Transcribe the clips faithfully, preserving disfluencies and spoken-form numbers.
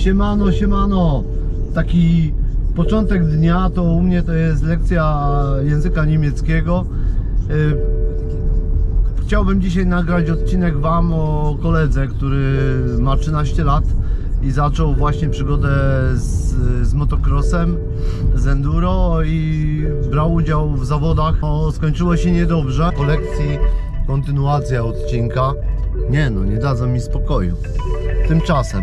Siemano, siemano. Taki początek dnia to u mnie to jest lekcja języka niemieckiego. Chciałbym dzisiaj nagrać odcinek Wam o koledze, który ma trzynaście lat i zaczął właśnie przygodę z, z motocrossem, z enduro i brał udział w zawodach. No, skończyło się niedobrze. Po lekcji kontynuacja odcinka. Nie no, nie dadzą mi spokoju. Tymczasem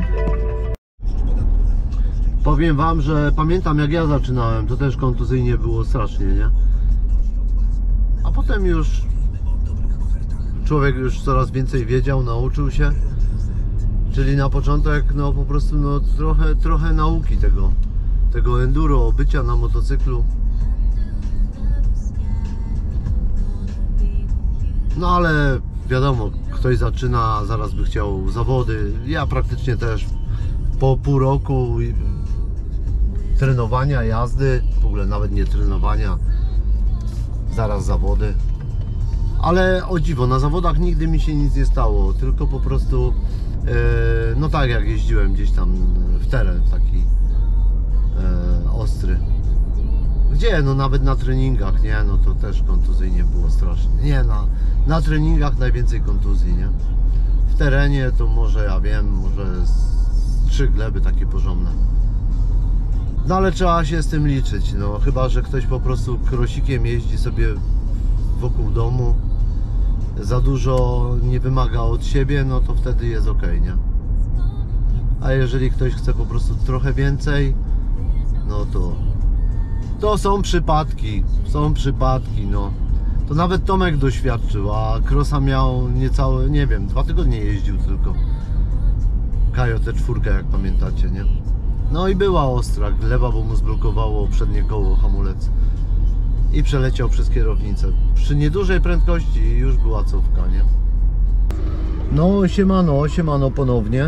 powiem Wam, że pamiętam jak ja zaczynałem, to też kontuzyjnie było strasznie, nie? A potem już człowiek już coraz więcej wiedział, nauczył się. Czyli na początek no po prostu no trochę, trochę nauki tego, tego enduro, bycia na motocyklu. No ale wiadomo, ktoś zaczyna, zaraz by chciał zawody. Ja praktycznie też po pół roku trenowania, jazdy, w ogóle nawet nie trenowania, zaraz zawody. Ale o dziwo, na zawodach nigdy mi się nic nie stało, tylko po prostu e, no tak jak jeździłem gdzieś tam w teren taki e, ostry. Gdzie? No nawet na treningach, nie? No to też kontuzyjnie było strasznie. Nie, na, na treningach najwięcej kontuzji, nie? W terenie to może, ja wiem, może z, z trzy gleby takie porządne. No ale trzeba się z tym liczyć, no chyba że ktoś po prostu krosikiem jeździ sobie wokół domu, za dużo nie wymaga od siebie, no to wtedy jest ok, nie? A jeżeli ktoś chce po prostu trochę więcej, no to to są przypadki, są przypadki, no. To nawet Tomek doświadczył, a crossa miał niecałe, nie wiem, dwa tygodnie jeździł tylko. Kajo T cztery, jak pamiętacie, nie? No i była ostra gleba, bo mu zblokowało przednie koło, hamulec. I przeleciał przez kierownicę. Przy niedużej prędkości już była cofka, nie? No siemano, siemano ponownie.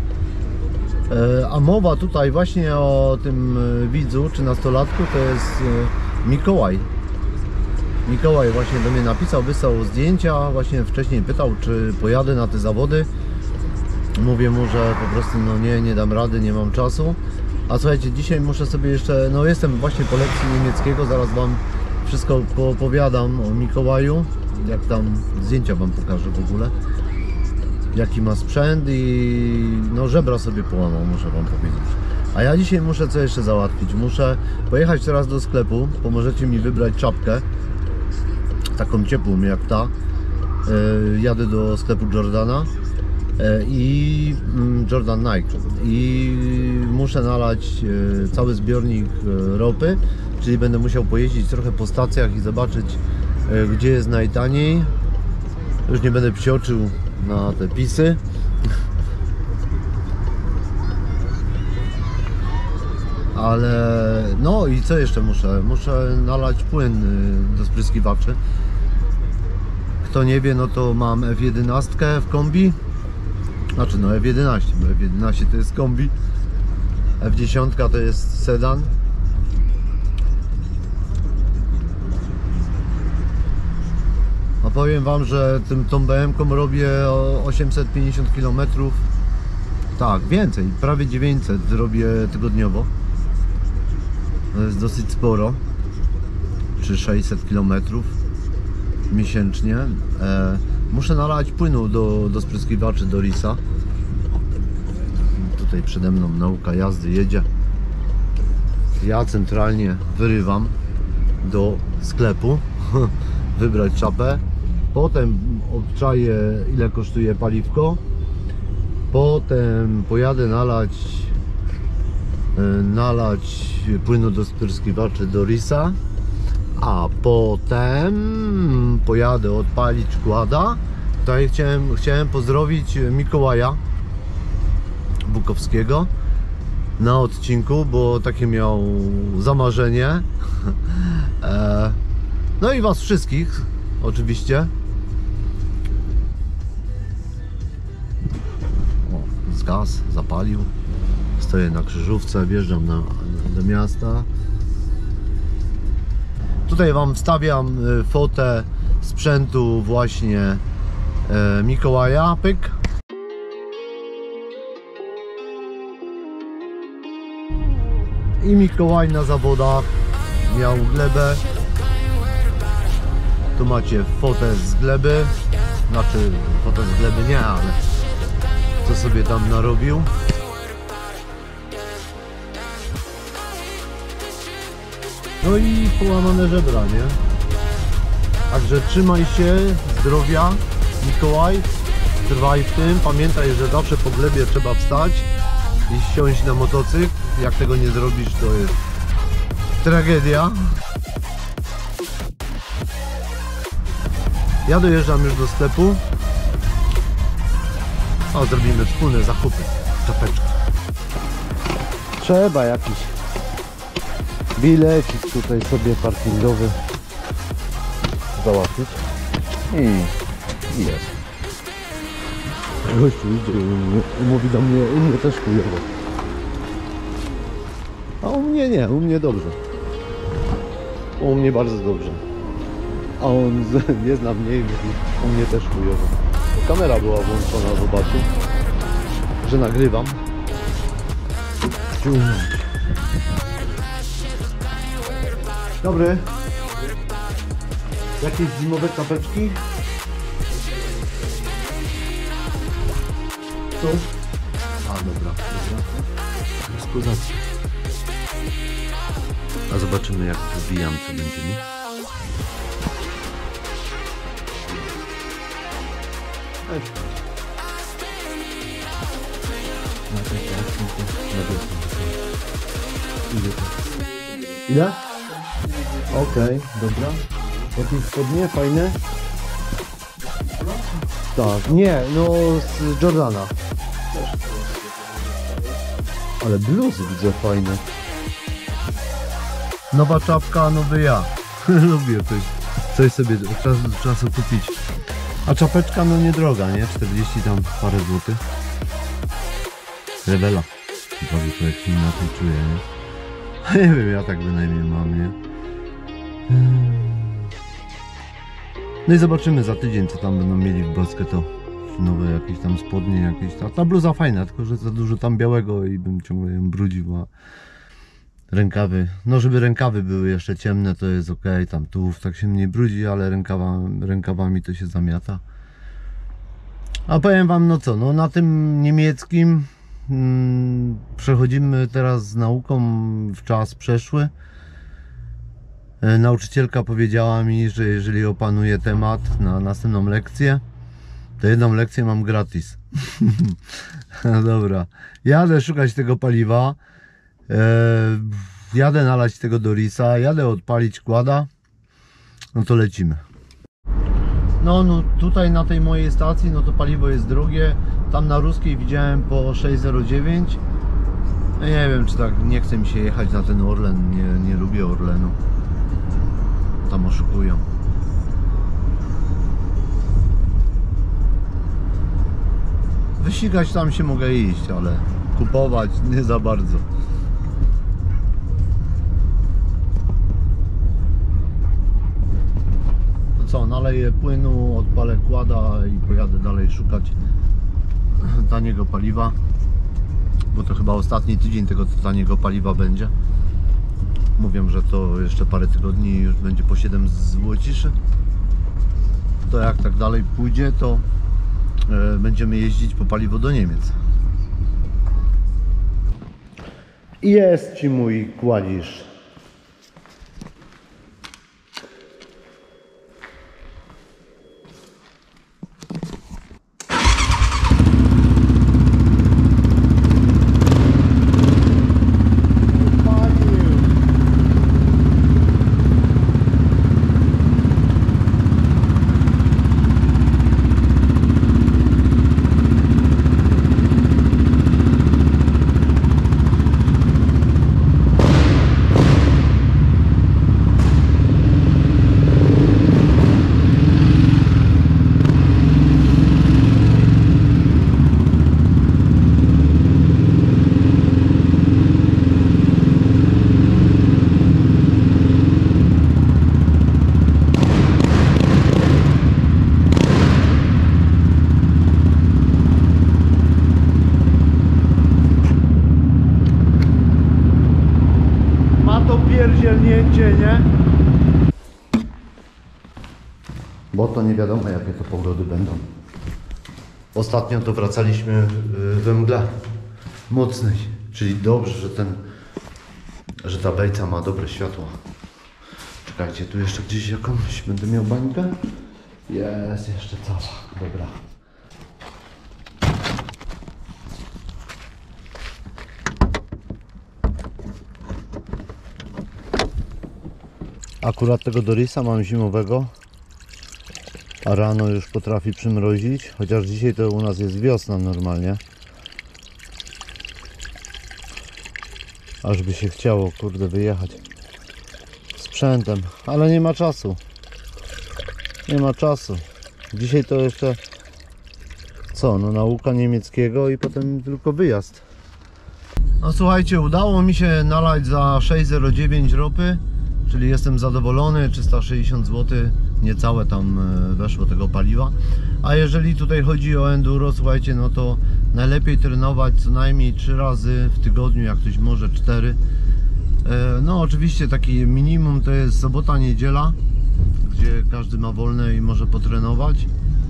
E, a mowa tutaj właśnie o tym widzu, czy nastolatku, to jest Mikołaj. Mikołaj właśnie do mnie napisał, wysłał zdjęcia, właśnie wcześniej pytał, czy pojadę na te zawody. Mówię mu, że po prostu no nie, nie dam rady, nie mam czasu. A słuchajcie, dzisiaj muszę sobie jeszcze, no jestem właśnie po lekcji niemieckiego, zaraz Wam wszystko poopowiadam o Mikołaju, jak tam zdjęcia Wam pokażę w ogóle, jaki ma sprzęt i no żebra sobie połamał, muszę Wam powiedzieć. A ja dzisiaj muszę co jeszcze załatwić, muszę pojechać teraz do sklepu, pomożecie mi wybrać czapkę, taką ciepłą jak ta, yy, jadę do sklepu Jordana yy, i yy, Jordan Nike i muszę nalać yy, cały zbiornik yy, ropy. Czyli będę musiał pojeździć trochę po stacjach i zobaczyć, gdzie jest najtaniej. Już nie będę psioczył na te pisy. Ale no i co jeszcze muszę? Muszę nalać płyn do spryskiwaczy. Kto nie wie, no to mam F jedenaście w kombi. Znaczy no F jedenaście, bo F jedenaście to jest kombi. F dziesięć to jest sedan. A powiem Wam, że tym, tą B M-ką robię osiemset pięćdziesiąt kilometrów. Tak, więcej, prawie dziewięćset robię tygodniowo. To jest dosyć sporo. Czy sześćset kilometrów miesięcznie. E, muszę nalać płynu do, do spryskiwaczy Dorisa. Tutaj przede mną nauka jazdy jedzie. Ja centralnie wyrywam do sklepu. Wybrać czapę, potem obczaję ile kosztuje paliwko, potem pojadę nalać nalać płynu do spryskiwaczy Dorisa, a potem pojadę odpalić kłada. Tutaj chciałem, chciałem pozdrowić Mikołaja Bukowskiego na odcinku, bo takie miał zamarzenie. No i Was wszystkich, oczywiście. O, zgas, zapalił. Stoję na krzyżówce, wjeżdżam na, do miasta. Tutaj Wam wstawiam fotę sprzętu właśnie e, Mikołaja. Pyk. I Mikołaj na zawodach miał glebę. Tu macie fotę z gleby. Znaczy fotę z gleby nie, ale co sobie tam narobił. No i połamane żebra, nie? Także trzymaj się, zdrowia, Mikołaj, trwaj w tym, pamiętaj, że zawsze po glebie trzeba wstać i siąść na motocykl. Jak tego nie zrobisz, to jest tragedia. Ja dojeżdżam już do sklepu. O, zrobimy wspólne zakupy, czapeczki. Trzeba jakiś bilecik tutaj sobie parkingowy załatwić i jest. Gościu idzie i mówi do mnie, u mnie też chujowo. A u mnie nie, u mnie dobrze. U mnie bardzo dobrze. A on nie zna mnie i mówi, u mnie też chujowo. Bo kamera była włączona, zobaczył, że nagrywam. Dobry. Jakieś zimowe czapeczki? Tu? A, dobra, dobra. Skózacie. A zobaczymy, jak wbijam, co będzie mi. Ile? Okej, okay, dobra. Jakieś spodnie fajne? Tak, nie, no z Jordana. Ale bluzy widzę fajne. Nowa czapka, nowy ja. Lubię coś, coś sobie od czasu do czasu kupić. A czapeczka no niedroga, nie? czterdzieści tam parę złotych. Rewela. Prawie człowiek się inaczej czuje, nie? Nie wiem, ja tak bynajmniej mam, nie? No i zobaczymy za tydzień, co tam będą mieli w Brockę, to nowe jakieś tam spodnie, jakieś tam. Ta bluza fajna, tylko że za dużo tam białego i bym ciągle ją brudził, a rękawy, no żeby rękawy były jeszcze ciemne, to jest ok, tam tułów tak się mniej brudzi, ale rękawa, rękawami to się zamiata. A powiem wam, no co, no na tym niemieckim hmm, przechodzimy teraz z nauką w czas przeszły. Nauczycielka powiedziała mi, że jeżeli opanuję temat na następną lekcję, to jedną lekcję mam gratis. No dobra, jadę szukać tego paliwa, e, jadę nalać tego Dorisa, jadę odpalić kłada, no to lecimy. No, no tutaj na tej mojej stacji, no to paliwo jest drogie, tam na Ruskiej widziałem po sześć zero dziewięć. No nie wiem, czy tak nie chce mi się jechać na ten Orlen, nie, nie lubię Orlenu. Tam oszukują. Wyścigać tam się mogę iść, ale kupować nie za bardzo. To co, naleję płynu, odpalę kłada i pojadę dalej szukać taniego paliwa, bo to chyba ostatni tydzień tego taniego paliwa będzie. Mówią, że to jeszcze parę tygodni już będzie po siedem złociszy. To jak tak dalej pójdzie, to e, będziemy jeździć po paliwo do Niemiec. I jest ci mój kładzisz. pierdzielnięcie, nie? Bo to nie wiadomo, jakie to pogody będą. Ostatnio to wracaliśmy we mgle mocnej, czyli dobrze, że ten, że ta bejca ma dobre światło. Czekajcie, tu jeszcze gdzieś jakąś będę miał bańkę? Jest jeszcze cała, dobra. Akurat tego Dorisa mam zimowego, a rano już potrafi przymrozić, chociaż dzisiaj to u nas jest wiosna normalnie. Aż by się chciało, kurde, wyjechać sprzętem, ale nie ma czasu. Nie ma czasu. Dzisiaj to jeszcze co, no nauka niemieckiego i potem tylko wyjazd. No słuchajcie, udało mi się nalać za sześć zero dziewięć ropy, czyli jestem zadowolony, trzysta sześćdziesiąt złotych niecałe tam weszło tego paliwa. A jeżeli tutaj chodzi o enduro, słuchajcie, no to najlepiej trenować co najmniej trzy razy w tygodniu, jak ktoś może cztery. No oczywiście taki minimum to jest sobota, niedziela, gdzie każdy ma wolne i może potrenować.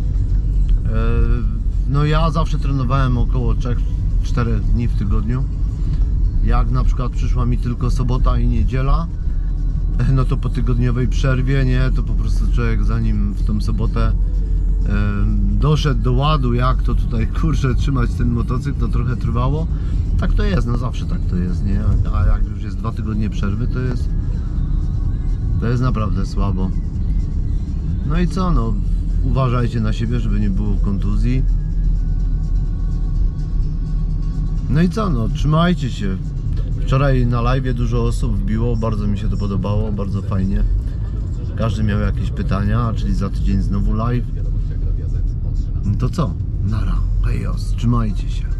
No ja zawsze trenowałem około trzy cztery dni w tygodniu. Jak na przykład przyszła mi tylko sobota i niedziela, no to po tygodniowej przerwie, nie, to po prostu człowiek zanim w tą sobotę e, doszedł do ładu, jak to tutaj kurczę trzymać ten motocykl, to trochę trwało. Tak to jest, no zawsze tak to jest, nie? A jak już jest dwa tygodnie przerwy, to jest to jest naprawdę słabo. No i co, no uważajcie na siebie, żeby nie było kontuzji. No i co, no trzymajcie się. Wczoraj na live dużo osób wbiło, bardzo mi się to podobało, bardzo fajnie. Każdy miał jakieś pytania, czyli za tydzień znowu live. No to co? Nara, hejos, trzymajcie się.